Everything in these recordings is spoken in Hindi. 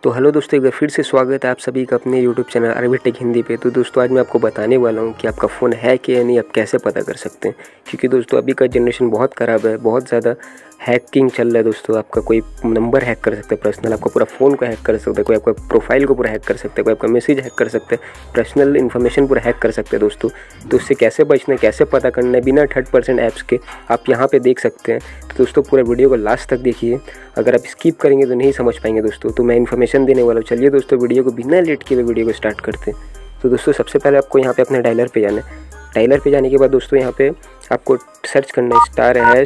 तो हेलो दोस्तों, एक बार फिर से स्वागत है आप सभी का अपने YouTube channel Arabi tech Hindi पे। तो दोस्तों आज मैं आपको बताने वाला हूँ कि आपका फ़ोन है कि या नहीं, आप कैसे पता कर सकते हैं। क्योंकि दोस्तों अभी का जनरेशन बहुत ख़राब है, बहुत ज़्यादा हैकिंग चल रहा है। दोस्तों आपका कोई नंबर हैक कर सकता है पर्सनल, आपका पूरा फ़ोन को हैक कर सकता है, कोई आपका प्रोफाइल को पूरा हैक कर सकता है, कोई आपका मैसेज हैक कर सकता है, पर्सनल इन्फॉर्मेशन पूरा हैक कर सकते हैं दोस्तों। तो उससे कैसे बचना है, कैसे पता करना है बिना 30% ऐप्स के, आप यहाँ पे देख सकते हैं। तो दोस्तों पूरा वीडियो को लास्ट तक देखिए, अगर आप स्किप करेंगे तो नहीं समझ पाएंगे दोस्तों। तो मैं इन्फॉर्मेशन देने वाला हूँ। चलिए दोस्तों वीडियो को बिना लेट किए वीडियो को स्टार्ट करते हैं। तो दोस्तों सबसे पहले आपको यहाँ पे अपने डायलर पे जाना है। डायलर पे जाने के बाद दोस्तों यहाँ पे आपको सर्च करना है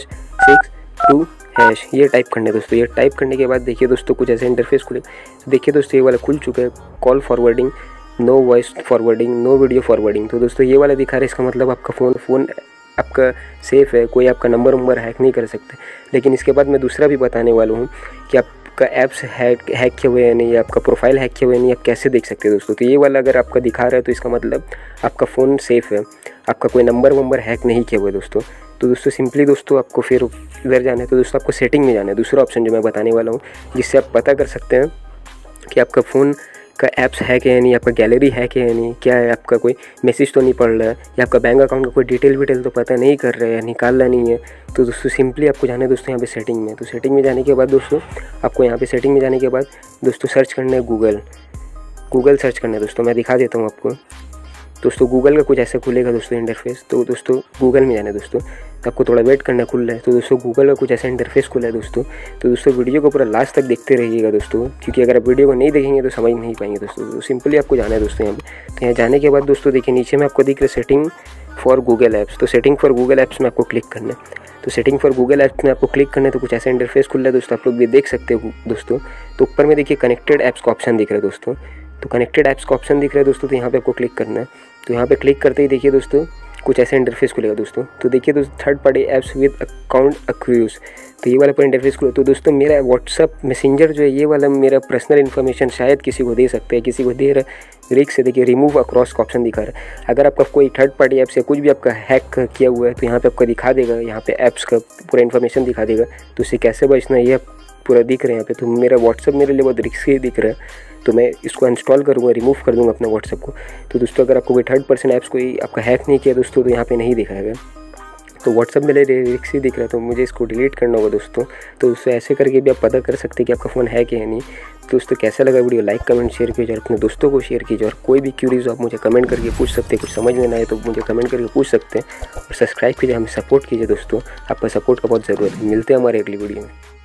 *62#, ये टाइप करना है दोस्तों। ये टाइप करने के बाद देखिए दोस्तों कुछ ऐसे इंटरफेस खुले। तो देखिए दोस्तों ये वाला खुल चुका है, call forwarding, no voice forwarding, no video forwarding. तो दोस्तों ये वाला दिखा रहा है, इसका मतलब आपका फ़ोन आपका सेफ़ है, कोई आपका नंबर हैक नहीं कर सकते। लेकिन इसके बाद मैं दूसरा भी बताने वाला हूँ कि आपका ऐप्स हैक किए हुए हैं नहीं, आपका प्रोफाइल हैक किए हुए नहीं, आप कैसे देख सकते हैं दोस्तों। तो ये वाला अगर आपका दिखा रहा है तो इसका मतलब आपका फ़ोन सेफ़ है, आपका कोई नंबर हैक नहीं किया हुआ है दोस्तों। तो दोस्तों सिंपली दोस्तों आपको फिर इधर जाना है। तो दोस्तों आपको सेटिंग में जाना है, दूसरा ऑप्शन जो मैं बताने वाला हूँ, जिससे आप पता कर सकते हैं कि आपका फ़ोन का ऐप्स है कि नहीं, आपका गैलरी है कि नहीं, क्या है, आपका कोई मैसेज तो नहीं पड़ रहा है, या आपका बैंक अकाउंट का कोई डिटेल तो पता नहीं कर रहा है, निकालना नहीं है। तो दोस्तों सिंपली आपको जाना है दोस्तों यहाँ पे सेटिंग में। तो सेटिंग में जाने के बाद दोस्तों आपको यहाँ पे सेटिंग में जाने के बाद दोस्तों सर्च करना है गूगल सर्च करना है दोस्तों। मैं दिखा देता हूँ आपको दोस्तों। गूगल का कुछ ऐसा खुलेगा दोस्तों इंटरफेस। तो दोस्तों गूगल में जाना है दोस्तों, तो आपको थोड़ा वेट करना खुल रहा है। तो दोस्तों गूगल का कुछ ऐसा इंटरफेस खुला है दोस्तों। तो दोस्तों वीडियो को पूरा लास्ट तक देखते रहिएगा दोस्तों, क्योंकि अगर आप वीडियो को नहीं देखेंगे तो समझ नहीं पाएंगे दोस्तों। तो सिंपली आपको जाना है दोस्तों यहाँ पे। तो यहाँ जाने के बाद दोस्तों देखिए नीचे में आपको दिख रहा है सेटिंग फॉर गूगल ऐप्स। तो सेटिंग फॉर गूगल ऐप्स में आपको क्लिक करना है। तो सेटिंग फॉर गूगल ऐप्स में आपको क्लिक करना है। तो कुछ ऐसा इंटरफेस खुल रहा है दोस्तों, आप लोग भी देख सकते हो दोस्तों। तो ऊपर में देखिए कनेक्टेड ऐप्स का ऑप्शन दिख रहा है दोस्तों। तो कनेक्टेड ऐप्स का ऑप्शन दिख रहा है दोस्तों, तो यहाँ पे आपको क्लिक करना है। तो यहाँ पे क्लिक करते ही देखिए दोस्तों कुछ ऐसा इंटरफेस खुलेगा दोस्तों। तो देखिए दोस्तों third party apps with account access, तो ये वाला पर इंटरफेस खुला। तो दोस्तों मेरा व्हाट्सअप मैसेंजर जो है, ये वाला मेरा पर्सनल इन्फॉर्मेशन शायद किसी को दे सकते हैं, किसी को दे रहा है। रिस्क से देखिए रिमूव अक्रॉस का ऑप्शन दिखा रहा है। अगर आपका कोई थर्ड पार्टी ऐप्स या कुछ भी आपका हैक किया हुआ है तो यहाँ पे आपको दिखा देगा, यहाँ पे ऐप्स का पूरा इन्फॉर्मेशन दिखा देगा। तो उससे कैसे बचना है ये पूरा दिख रहा है यहाँ पे। तो मेरा व्हाट्सअप मेरे लिए बहुत रिस्की दिख रहा है, तो मैं इसको इंस्टॉल करूँगा, रिमूव कर दूँगा अपने व्हाट्सअप को। तो दोस्तों अगर आपको कोई 30% ऐप्स कोई आपका हैक नहीं किया दोस्तों तो यहाँ पे नहीं दिखाएगा। तो व्हाट्सअप मेरे रिस्की दिख रहा है, तो मुझे इसको डिलीट करना होगा दोस्तों। तो उससे ऐसे करके भी आप पता कर सकते हैं कि आपका फ़ोन है कि नहीं। तो दोस्तों कैसा लगा वीडियो, लाइक कमेंट शेयर कीजिए और अपने दोस्तों को शेयर कीजिए। और कोई भी क्यूरीज हो आप मुझे कमेंट करके पूछ सकते हैं, कुछ समझ में ना आए तो मुझे कमेंट करके पूछ सकते हैं। और सब्सक्राइब कीजिए, हमें सपोर्ट कीजिए दोस्तों, आपका सपोर्ट का बहुत ज़रूरत है। मिलते हैं हमारे अगली वीडियो में।